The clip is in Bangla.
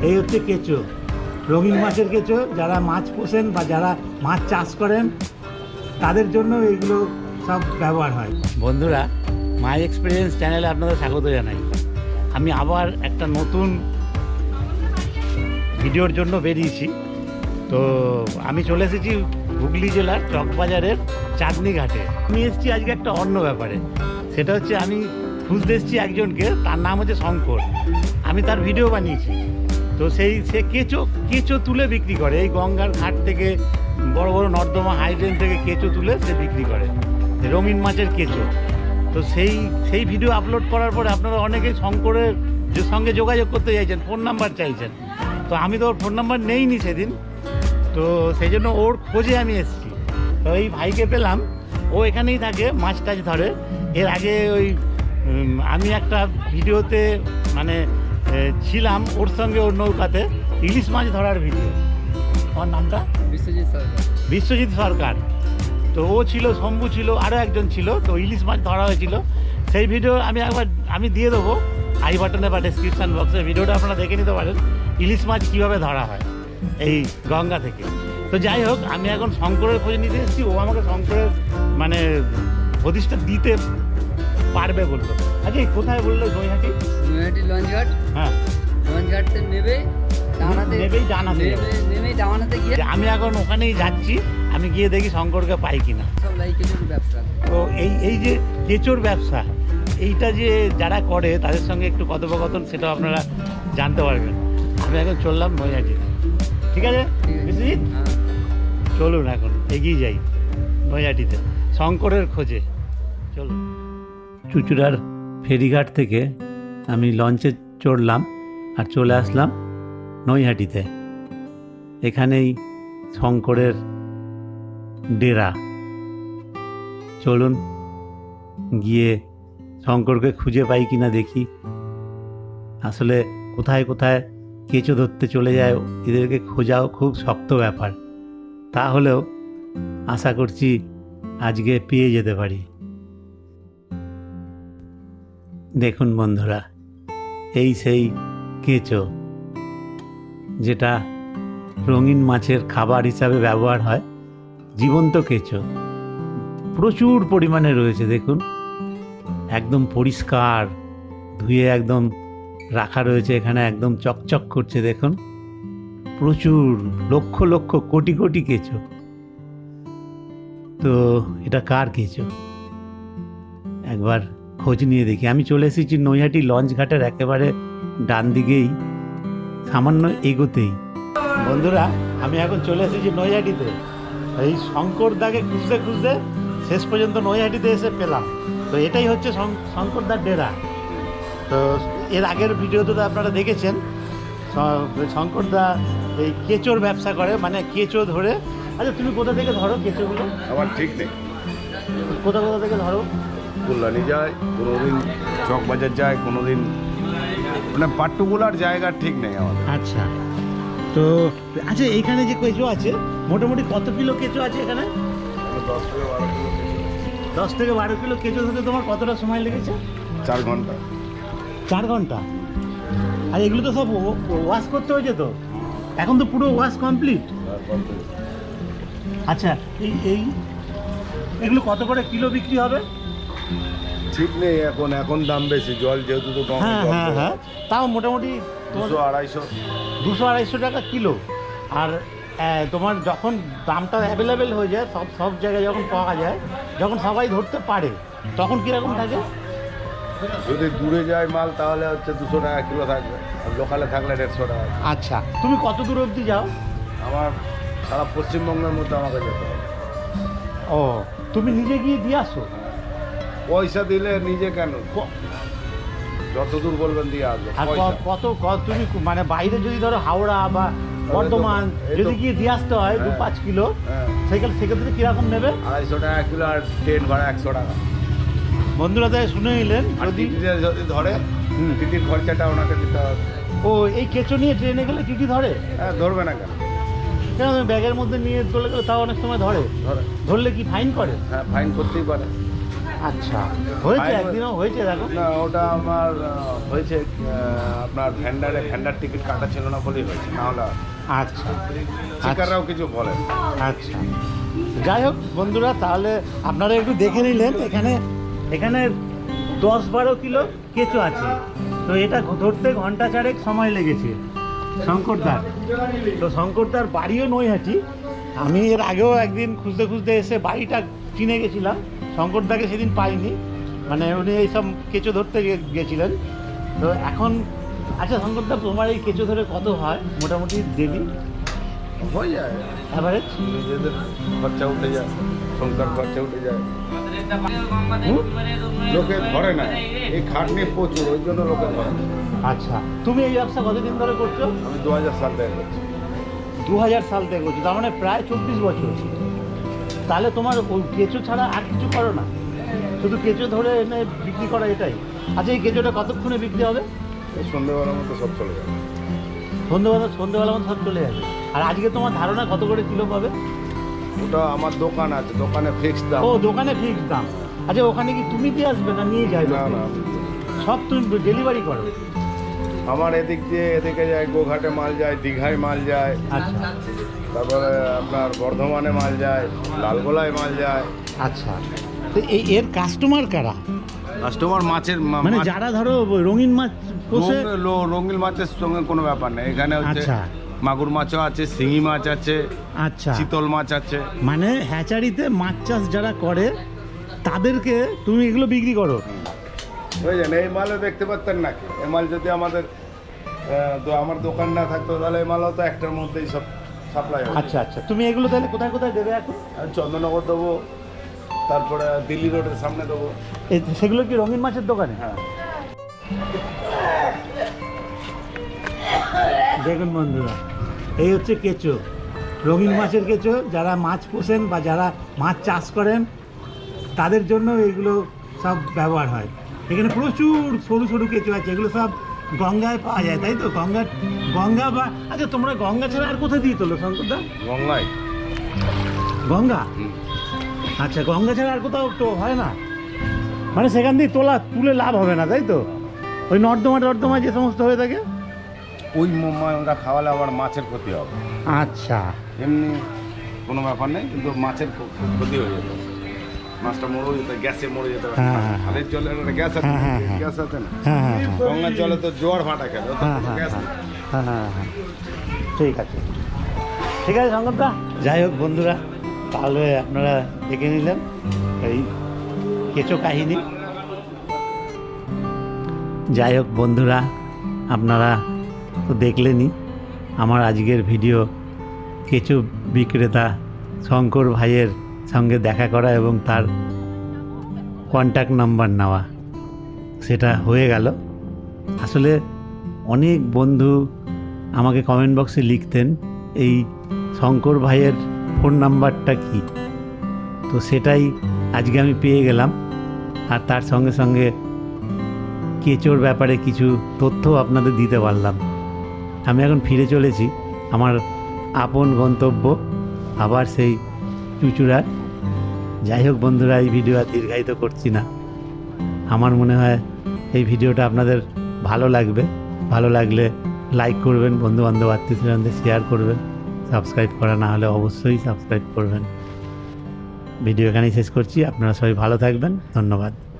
এই হচ্ছে কেঁচো, রঙিন মাছের কেঁচো। যারা মাছ পোষেন বা যারা মাছ চাষ করেন তাদের জন্য এইগুলো সব ব্যবহার হয়। বন্ধুরা, মাই এক্সপিরিয়েন্স চ্যানেলে আপনাদের স্বাগত জানাই। আমি আবার একটা নতুন ভিডিওর জন্য বেরিয়েছি। তো আমি চলে এসেছি হুগলি জেলার চকবাজারের চাঁদনি ঘাটে। আমি এসেছি আজকে একটা অন্য ব্যাপারে। সেটা হচ্ছে আমি খুঁজতে এসেছি একজনকে, তার নাম হচ্ছে শঙ্কর। আমি তার ভিডিও বানিয়েছি। তো সে কেঁচো তুলে বিক্রি করে। এই গঙ্গার ঘাট থেকে, বড় বড় নর্দমা হাইড্রেন থেকে কেঁচো তুলে সে বিক্রি করে, রঙিন মাছের কেঁচো। তো সেই ভিডিও আপলোড করার পরে আপনারা অনেকেই শঙ্করের সঙ্গে যোগাযোগ করতে চাইছেন, ফোন নাম্বার চাইছেন। তো আমি তো ওর ফোন নাম্বার নেইনি সেদিন, তো সেই জন্য ওর খোঁজে আমি এসেছি। তো এই ভাইকে পেলাম, ও এখানেই থাকে, মাছ টাছ ধরে। এর আগে আমি একটা ভিডিওতে ছিলাম ওর সঙ্গে, ওর নৌকাতে ইলিশ মাছ ধরার ভিডিও। আমার নামটা বিশ্বজিৎ সরকার। তো ও ছিল, শম্ভু ছিল, আরও একজন ছিল। তো ইলিশ মাছ ধরা হয়েছিল। সেই ভিডিও আমি দিয়ে দেবো আই বাটনে বা ডেসক্রিপশান বক্সে। ভিডিওটা আপনারা দেখে নিতে পারেন, ইলিশ মাছ কীভাবে ধরা হয় এই গঙ্গা থেকে। তো যাই হোক, আমি এখন শঙ্করের খোঁজ নিতে এসেছি। ও আমাকে শঙ্করের হদিশটা দিতে পারবে বললো। আচ্ছা, কোথায় বললো? নৈহাটি লঞ্চঘাট। হ্যাঁ, লঞ্চঘাটতে নেমেই ডানাতে গিয়ে আমি এখন ওখানেই যাচ্ছি। আমি গিয়ে দেখি শঙ্করকে পাই কিনা। ব্যবসা। তো এই যে কেঁচোর ব্যবসা, এইটা যে যারা করে তাদের সঙ্গে একটু কথোপকথন, সেটাও আপনারা জানতে পারবেন। আমি এখন চললাম নৈহাটিতে। ঠিক আছে বিশ্বজিৎ, চলুন এখন এগিয়ে যাই নৈহাটিতে শঙ্করের খোঁজে। চলুন। চুচুড়ার ফেরিঘাট থেকে আমি লঞ্চে চড়লাম আর চলে আসলাম নৈহাটিতে। এখানেই শঙ্করের ডেরা। চলুন গিয়ে শঙ্করকে খুঁজে পাই কিনা দেখি। আসলে কোথায় কোথায় কেঁচো ধরতে চলে যায়, এদেরকে খোঁজাও খুব শক্ত ব্যাপার। তাহলেও আশা করছি আজকে পেয়ে যেতে পারি। দেখুন বন্ধুরা, সেই কেঁচো যেটা রঙিন মাছের খাবার হিসাবে ব্যবহার হয়। জীবন্ত কেঁচো প্রচুর পরিমাণে রয়েছে। দেখুন, একদম পরিষ্কার ধুয়ে একদম রাখা রয়েছে এখানে, একদম চকচক করছে। দেখুন, প্রচুর লক্ষ লক্ষ কোটি কোটি কেঁচো। তো এটা কার কেঁচো একবার খোঁজ নিয়ে দেখি। আমি চলে এসেছি নৈহাটি লঞ্চ ঘাটের একেবারে ডান দিকেই, সামান্য এগোতেই। বন্ধুরা, আমি এখন চলে এসেছি নৈহাটিতে। এই শঙ্করদাকে খুঁজতে খুঁজতে শেষ পর্যন্ত নৈহাটিতে এসে পেলাম। তো এটাই হচ্ছে শঙ্করদার ডেরা। তো এর আগের ভিডিওতে তো আপনারা দেখেছেন, শঙ্করদা এই কেঁচোর ব্যবসা করে, কেঁচো ধরে। আচ্ছা, তুমি কোথা থেকে ধরো কেঁচোগুলো? আমার ঠিক নেই, কোথা থেকে ধরো? কল্যাণী যায়, কোনোদিন চকবাজার যায়, কোনোদিন পাট্টুগুলার জায়গা ঠিক নেই আমার। আচ্ছা, তো আচ্ছা, এইখানে যে কেঁচো আছে মোটামুটি কত কিলো কেঁচো আছে এখানে? 10 থেকে 12 কিলো কেঁচো ধরতে তোমার কতটা সময় লেগেছে? 4 ঘন্টা। 4 ঘন্টা? আর এগুলো তো সব ওয়াশ করতে হয়েছে তো? এখন তো পুরো ওয়াশ কমপ্লিট। আচ্ছা, এগুলো কত করে কিলো বিক্রি হবে? ঠিক নেই, এখন দাম বেশি, জল যেহেতু তো কম। হ্যাঁ, তাও মোটামুটি 200-250 টাকা কিলো। আর তোমার যখন দামটা অ্যাভেলেবেল হয়ে যায়, সব জায়গায় যখন পাওয়া যায়, যখন সবাই ধরতে পারে, তখন কীরকম থাকে? যদি দূরে যায় মাল তাহলে হচ্ছে 200 টাকা কিলো থাকবে, আর লোকালে থাকলে 150 টাকা। আচ্ছা, তুমি কত দূর অবধি যাও? আমার সারা পশ্চিমবঙ্গের মধ্যে আমাকে যেতে হবে। ও, তুমি নিজে গিয়ে দিয়ে আসো? পয়সা দিলে নিজে কেন, যত দূর বলবেন দিয়ে আসবো। আর কত তুমি বাইরে যদি ধরো হাওড়া বা বর্ধমান যদি গিয়ে দিয়ে আসতে হয় 2-5 কিলো, সেক্ষেত্রে কিরকম নেবে? 250 টাকা কিলো, আর ট্রেন ভাড়া 100 টাকা। বন্ধুরা তাই শুনে নিলেন, যদি ধরে টিটির খরচাটা ওনাকে দিতে হবে। ও, এই কেঁচো নিয়ে ট্রেনে গেলে টিটি ধরে? হ্যাঁ, ধরবে না কেন? কেন, ব্যাগের মধ্যে নিয়ে চলে গেলে তাও অনেক সময় ধরে। ধরলে কি ফাইন করে? হ্যাঁ, ফাইন করতেই পারে। আচ্ছা, হয়েছে Final- একদিনও হয়েছে দেখো। না ওটা আমার হয়েছে আপনার ভ্যান্ডার টিকিট কাটা ছিল না বলেই হয়েছে, না হলে আচ্ছা শিকাররাও কিছু বলে না। আচ্ছা, যাই হোক বন্ধুরা, তাহলে আপনারা একটু দেখে নিলেন এখানে এখানে 10-12 কিলো কেঁচো আছে। তো এটা ধরতে ঘন্টা চারেক সময় লেগেছে শঙ্করদার। তো শঙ্করদার বাড়িও নৈহাটি। আমি এর আগেও একদিন খুঁজতে খুঁজতে এসে বাড়িটা চিনে গেছিলাম, শঙ্করদাকে সেদিন পাইনি, মানে উনি এইসব কেঁচো ধরতে গেছিলেন। তো এখন আচ্ছা শঙ্করদা, তোমার এই কেঁচো ধরে কত হয় মোটামুটি ডেলি হয়ে যায়, অ্যাভারেজ? নিজেদের খরচা উঠে যায়, সংসার খরচা উঠে যায়। লোকে ধরে না, এই খাটনি প্রচুর, ওই জন্য লোকে ধরে না। আচ্ছা, তুমি এই ব্যবসা কতদিন ধরে করছো? আমি 2000 সাল থেকে করছি। 2000 সাল থেকে করছো, তার মানে প্রায় 24 বছর। তাহলে তোমার ওই কেঁচো ছাড়া আর কিছু করো না, শুধু কেঁচো ধরে এনে বিক্রি করা এটাই? আচ্ছা, এই কেঁচোটা কতক্ষণে বিক্রি হবে? এই সন্ধ্যেবেলার মতো সব চলে যাবে। সন্ধ্যেবেলা মতো সব চলে যাবে। আর আজকে তোমার ধারণা কত করে কিলো পাবে? ওটা আমার দোকান আছে, দোকানে ফিক্সড দাম। ও, দোকানে ফিক্সড দাম। আচ্ছা, ওখানে কি তুমি দিয়ে আসবে না নিয়ে যাবে? না না, সব তুমি ডেলিভারি করো? আমার এদিক দিয়ে এদিকে যায়, গোঘাটে মাল যায়, দীঘায় মাল যায়, আচ্ছা তারপরে আপনার বর্ধমানে মাল যায়, লালগোলায় মাল যায়। আচ্ছা, তো এর কাস্টমার কারা? কাস্টমার মাছের মানে যারা ধরো রঙিন মাছ পোষে? রঙিন মাছের সঙ্গে কোনো ব্যাপার নেই, এখানে হচ্ছে আচ্ছা। মাগুর মাছও আছে, শিঙি মাছ আছে, আচ্ছা, চিতল মাছ আছে। মানে হ্যাচারিতে মাছ চাষ যারা করে তাদেরকে তুমি এগুলো বিক্রি করো? বুঝলেন, এই মালও দেখতে পারতেন নাকি? এই মাল যদি আমাদের আমার দোকান না থাকতো তাহলে এই মালও তো একটার মধ্যেই সব সাপ্লাই হবে। আচ্ছা আচ্ছা, তুমি এগুলো তাহলে কোথায় কোথায় দেবে এখন? আমি চন্দননগর দেবো, তারপরে দিল্লি রোডের সামনে দেবো। সেগুলো কি রঙিন মাছের দোকানে? হ্যাঁ, দেখুন বন্ধুরা, এই হচ্ছে কেঁচো, রঙিন মাছের কেঁচো। যারা মাছ পোষেন বা যারা মাছ চাষ করেন তাদের জন্য এগুলো সব ব্যবহার হয়। এখানে প্রচুর সরু সরু কেঁচো আছে, এগুলো সব গঙ্গায় পাওয়া যায়, তাই তো? গঙ্গা বা আচ্ছা, তোমরা গঙ্গা ছাড়া আর কোথায় দিয়ে তোলো শঙ্করদা? গঙ্গায়। গঙ্গা? আচ্ছা, গঙ্গা ছাড়া আর কোথাও তো হয় না, মানে সেখান দিয়ে তুলে লাভ হবে না, তাই তো? ওই নর্দমা যে সমস্ত হয়ে থাকে ওই ওরা খাওয়ালে আবার মাছের ক্ষতি হবে। আচ্ছা, এমনি কোনো ব্যাপার নেই, কিন্তু মাছের ক্ষতি হয়ে যেত, মাছটা মরে যেত, গ্যাসে মরে যেত। হ্যাঁ, হ্যাঁ। খালের জলের একটা গ্যাস আছে, হ্যাঁ, হ্যাঁ, হ্যাঁ। গ্যাস আছে না? হ্যাঁ হ্যাঁ হ্যাঁ গঙ্গার জলে তো জোয়ার ভাটা খেলে, ওতে হ্যাঁ কোনো হ্যাঁ গ্যাস নেই। হ্যাঁ হ্যাঁ হ্যাঁ, ঠিক আছে ঠিক আছে শঙ্করদা। যাই হোক বন্ধুরা, তাহলে আপনারা দেখে নিলেন এই কেঁচো কাহিনী। যাই হোক বন্ধুরা, আপনারা তো দেখলেনই আমার আজকের ভিডিও। কেঁচো বিক্রেতা শঙ্কর ভাইয়ের সঙ্গে দেখা করা এবং তার কন্ট্যাক্ট নাম্বার নেওয়া, সেটা হয়ে গেল। আসলে অনেক বন্ধু আমাকে কমেন্ট বক্সে লিখতেন এই শঙ্কর ভাইয়ের ফোন নাম্বারটা কি, তো সেটাই আজকে আমি পেয়ে গেলাম। আর তার সঙ্গে সঙ্গে কেঁচোর ব্যাপারে কিছু তথ্য আপনাদের দিতে পারলাম। আমি এখন ফিরে চলেছি আমার আপন গন্তব্য, আবার সেই চুঁচুড়ার। যাই হোক বন্ধুরা, এই ভিডিও আর দীর্ঘায়িত করছি না। আমার মনে হয় এই ভিডিওটা আপনাদের ভালো লাগবে। ভালো লাগলে লাইক করবেন, বন্ধুবান্ধব আত্মীয়স্বজনদের শেয়ার করবেন, সাবস্ক্রাইব করা না হলে অবশ্যই সাবস্ক্রাইব করবেন। ভিডিও এখানেই শেষ করছি। আপনারা সবাই ভালো থাকবেন, ধন্যবাদ।